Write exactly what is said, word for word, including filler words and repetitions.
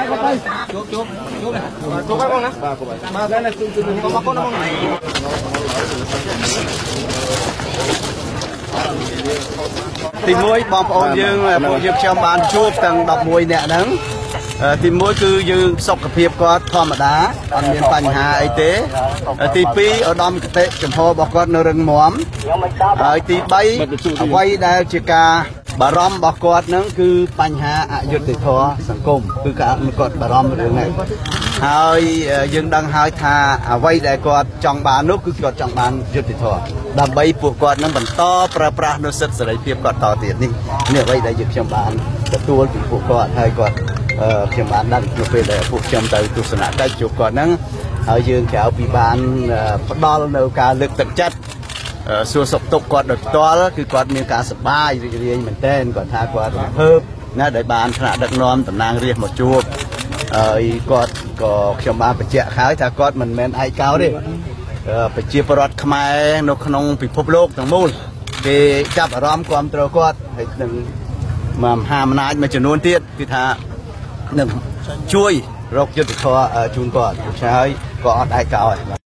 จุ๊บจุ๊บจุ๊บจุ๊บกันนะมาได้เลยจุ๊บจุ๊บก็มาก็น้องទីមួយបងប្អូនយើងពួកយើងខ្ញុំបានជួបទាំងដប់មួយអ្នកហ្នឹងទីមួយគឺយើងសុខភាពគាត់ធម្មតាអត់មានបញ្ហាអីទេទីពីរឧត្តមគតិចំហរបស់គាត់នៅរឹងមាំហើយទីបីអ្វីដែលជាការបារម្ភរបស់គាត់ហ្នឹងគឺបញ្ហាអយុត្តិធម៌សង្គមគឺការគាត់បារម្ភរឿងហ្នឹងហើយយើងដឹងហើយថាអ្វីដែលគាត់ចង់បាននោះគឺគាត់ចង់បានយុត្តិធម៌ដើម្បីពួកគាត់នឹងបន្តប្រើប្រាស់នូវសិទ្ធិសេរីភាពគាត់តទៀតនេះនេះអ្វីដែលយើងខ្ញុំបានទទួលពីពួកគាត់ហើយគាត់ខ្ញុំបានដឹងនៅពេលដែលពួកខ្ញុំទៅទស្សនកិច្ចជួបគាត់ហ្នឹងហើយយើងក្រៅពីបានផ្ដល់នៅការលើកទឹកចិត្តសួរសុខទុក្ខគាត់ដោយផ្ទាល់គឺគាត់មានការសប្បាយរីករាយមែនទែនគាត់ថាគាត់រំភើបណាដែលបានថ្នាក់ដឹកនាំតំណាងរាស្ត្រមកជួបហើយគាត់ក៏ខ្ញុំបានបញ្ជាក់ហើយថាគាត់មិនមែនឯកោទេប្រជាពលរដ្ឋខ្មែរនៅក្នុងពិភពលោកទាំងមូលគេចាប់អារម្មណ៍គាំទ្រគាត់ហើយនឹងមហាអំណាចមួយចំនួនទៀតគឺថានឹងជួយរកយុទ្ធធម៌ជូនគាត់ហើយក៏អត់ឯកោទេ